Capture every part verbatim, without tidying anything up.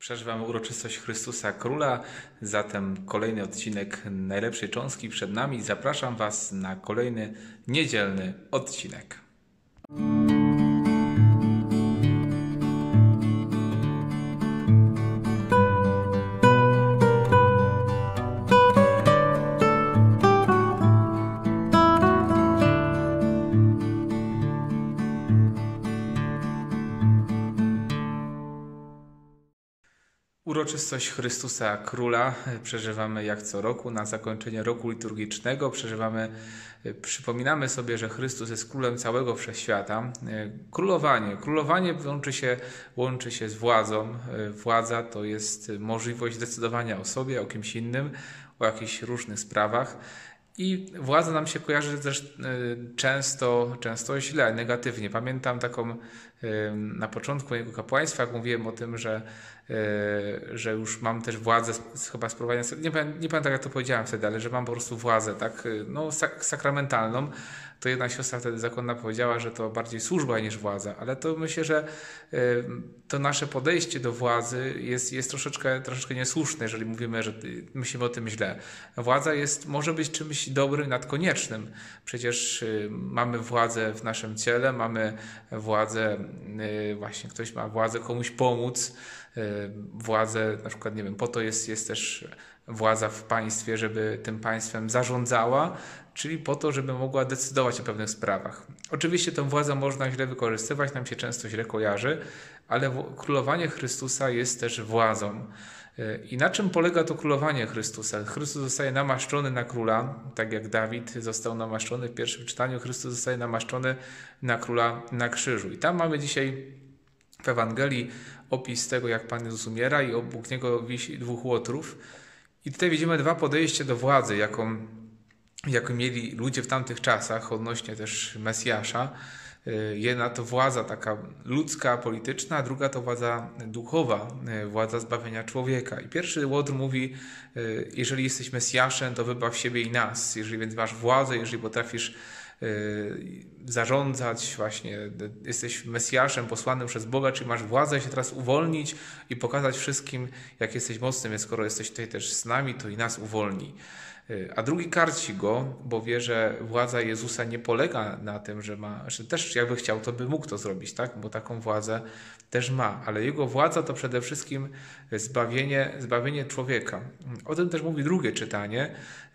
Przeżywamy uroczystość Chrystusa Króla, zatem kolejny odcinek Najlepszej Cząstki przed nami. Zapraszam Was na kolejny niedzielny odcinek. Uroczystość Chrystusa Króla przeżywamy jak co roku, na zakończenie roku liturgicznego. Przeżywamy, przypominamy sobie, że Chrystus jest królem całego wszechświata. Królowanie. Królowanie łączy się, łączy się z władzą. Władza to jest możliwość decydowania o sobie, o kimś innym, o jakichś różnych sprawach. I władza nam się kojarzy też często, często źle, negatywnie. Pamiętam taką na początku mojego kapłaństwa, jak mówiłem o tym, że, że już mam też władzę chyba sprawowania, nie, nie pamiętam jak to powiedziałem wtedy, ale że mam po prostu władzę, tak, no sak sakramentalną. To jedna siostra wtedy zakonna powiedziała, że to bardziej służba niż władza, ale to myślę, że to nasze podejście do władzy jest, jest troszeczkę, troszeczkę niesłuszne, jeżeli mówimy, że myślimy o tym źle. Władza jest, może być czymś dobrym, nadkoniecznym. Przecież mamy władzę w naszym ciele, mamy władzę, właśnie ktoś ma władzę komuś pomóc, władzę, na przykład, nie wiem, po to jest, jest też władza w państwie, żeby tym państwem zarządzała, czyli po to, żeby mogła decydować o pewnych sprawach. Oczywiście tę władzę można źle wykorzystywać, nam się często źle kojarzy, ale królowanie Chrystusa jest też władzą. I na czym polega to królowanie Chrystusa? Chrystus zostaje namaszczony na króla, tak jak Dawid został namaszczony w pierwszym czytaniu, Chrystus zostaje namaszczony na króla na krzyżu. I tam mamy dzisiaj w Ewangelii opis tego, jak Pan Jezus umiera i obok Niego wisi dwóch łotrów. I tutaj widzimy dwa podejścia do władzy, jaką, jaką mieli ludzie w tamtych czasach odnośnie też Mesjasza. Jedna to władza taka ludzka, polityczna, a druga to władza duchowa, władza zbawienia człowieka. I pierwszy łotr mówi, jeżeli jesteś Mesjaszem, to wybaw siebie i nas. Jeżeli więc masz władzę, jeżeli potrafisz zarządzać, właśnie jesteś Mesjaszem posłanym przez Boga, czyli masz władzę się teraz uwolnić i pokazać wszystkim, jak jesteś mocny, więc skoro jesteś tutaj też z nami, to i nas uwolnij. A drugi karci go, bo wie, że władza Jezusa nie polega na tym, że ma, że też jakby chciał, to by mógł to zrobić, tak? Bo taką władzę też ma, ale jego władza to przede wszystkim zbawienie, zbawienie człowieka. O tym też mówi drugie czytanie,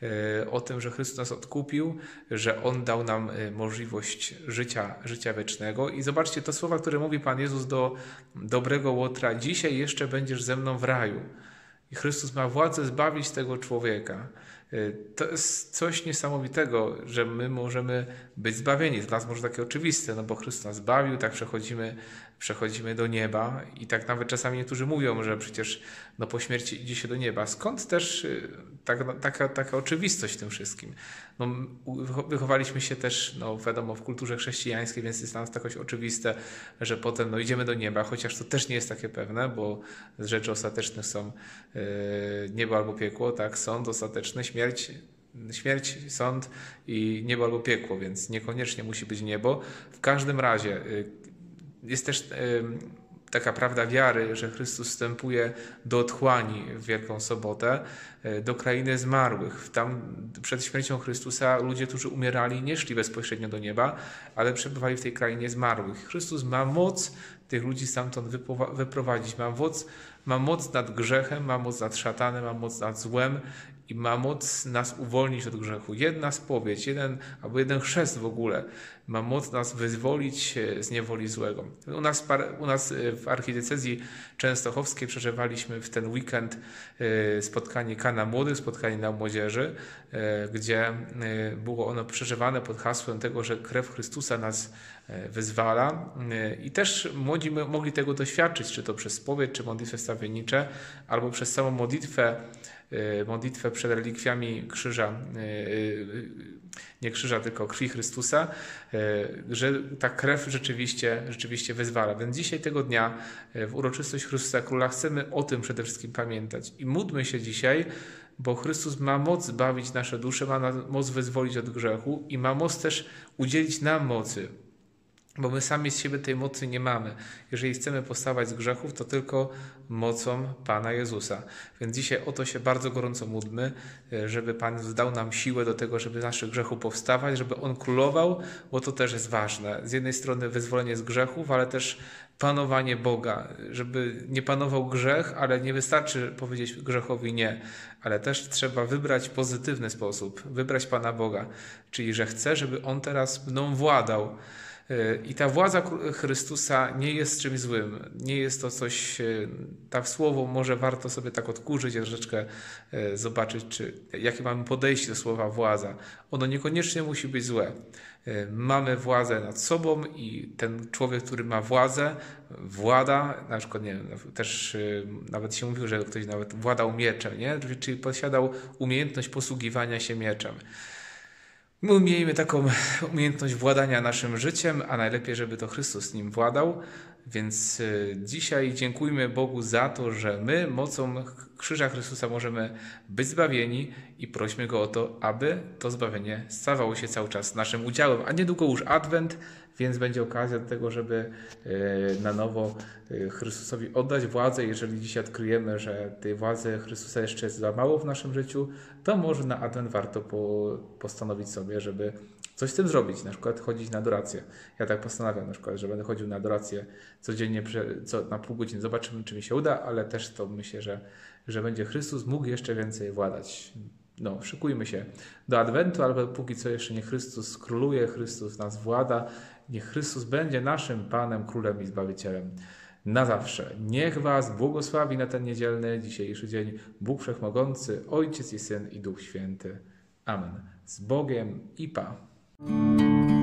o tym, że Chrystus nas odkupił, że On dał nam możliwość życia, życia wiecznego. I zobaczcie, to słowa, które mówi Pan Jezus do dobrego łotra: dzisiaj jeszcze będziesz ze mną w raju. I Chrystus ma władzę zbawić tego człowieka. To jest coś niesamowitego, że my możemy być zbawieni. Dla nas może takie oczywiste, no bo Chrystus nas zbawił, tak przechodzimy, przechodzimy do nieba i tak nawet czasami niektórzy mówią, że przecież no po śmierci idzie się do nieba. Skąd też tak, taka, taka oczywistość w tym wszystkim? No, wychowaliśmy się też, no wiadomo, w kulturze chrześcijańskiej, więc jest dla nas jakoś oczywiste, że potem no, idziemy do nieba, chociaż to też nie jest takie pewne, bo z rzeczy ostatecznych są yy, niebo albo piekło, tak, sąd ostateczny, śmierć, śmierć, sąd i niebo albo piekło, więc niekoniecznie musi być niebo. W każdym razie yy, jest też yy, taka prawda wiary, że Chrystus wstępuje do otchłani w Wielką Sobotę, do krainy zmarłych. Tam przed śmiercią Chrystusa ludzie, którzy umierali, nie szli bezpośrednio do nieba, ale przebywali w tej krainie zmarłych. Chrystus ma moc tych ludzi stamtąd wyprowadzić. Ma moc, ma moc nad grzechem, ma moc nad szatanem, ma moc nad złem i ma moc nas uwolnić od grzechu. Jedna spowiedź, jeden albo jeden chrzest w ogóle ma moc nas wyzwolić z niewoli złego. U nas, u nas w archidiecezji częstochowskiej przeżywaliśmy w ten weekend spotkanie Kana Młodych, spotkanie dla młodzieży, gdzie było ono przeżywane pod hasłem tego, że krew Chrystusa nas wyzwala i też młodzi mogli tego doświadczyć, czy to przez spowiedź, czy modlitwę wstawiennicze, albo przez samą modlitwę modlitwę przed relikwiami krzyża, nie krzyża, tylko krwi Chrystusa, że ta krew rzeczywiście, rzeczywiście wyzwala. Więc dzisiaj tego dnia w uroczystość Chrystusa Króla chcemy o tym przede wszystkim pamiętać i módlmy się dzisiaj, bo Chrystus ma moc zbawić nasze dusze, ma moc wyzwolić od grzechu i ma moc też udzielić nam mocy. Bo my sami z siebie tej mocy nie mamy. Jeżeli chcemy powstawać z grzechów, to tylko mocą Pana Jezusa. Więc dzisiaj o to się bardzo gorąco módlmy, żeby Pan dał nam siłę do tego, żeby z naszych grzechów powstawać, żeby On królował, bo to też jest ważne. Z jednej strony wyzwolenie z grzechów, ale też panowanie Boga, żeby nie panował grzech, ale nie wystarczy powiedzieć grzechowi nie, ale też trzeba wybrać pozytywny sposób, wybrać Pana Boga, czyli że chcę, żeby On teraz mną władał. I ta władza Chrystusa nie jest czymś złym, nie jest to coś, tak słowo może warto sobie tak odkurzyć, troszeczkę zobaczyć, czy, jakie mamy podejście do słowa władza. Ono niekoniecznie musi być złe. Mamy władzę nad sobą i ten człowiek, który ma władzę, włada, na przykład nie wiem, też nawet się mówił, że ktoś nawet władał mieczem, nie? Czyli posiadał umiejętność posługiwania się mieczem. My miejmy taką umiejętność władania naszym życiem, a najlepiej, żeby to Chrystus nim władał. Więc dzisiaj dziękujmy Bogu za to, że my mocą krzyża Chrystusa możemy być zbawieni i prośmy Go o to, aby to zbawienie stawało się cały czas naszym udziałem. A niedługo już Adwent, więc będzie okazja do tego, żeby na nowo Chrystusowi oddać władzę. Jeżeli dzisiaj odkryjemy, że tej władzy Chrystusa jeszcze jest za mało w naszym życiu, to może na Adwent warto postanowić sobie, żeby coś z tym zrobić, na przykład chodzić na adorację. Ja tak postanawiam na przykład, że będę chodził na adorację codziennie co, na pół godziny. Zobaczymy, czy mi się uda, ale też to myślę, że, że będzie Chrystus mógł jeszcze więcej władać. No, szykujmy się do Adwentu, ale póki co jeszcze nie Chrystus króluje, Chrystus nas włada. Niech Chrystus będzie naszym Panem, Królem i Zbawicielem na zawsze. Niech Was błogosławi na ten niedzielny, dzisiejszy dzień Bóg Wszechmogący, Ojciec i Syn i Duch Święty. Amen. Z Bogiem i Pa.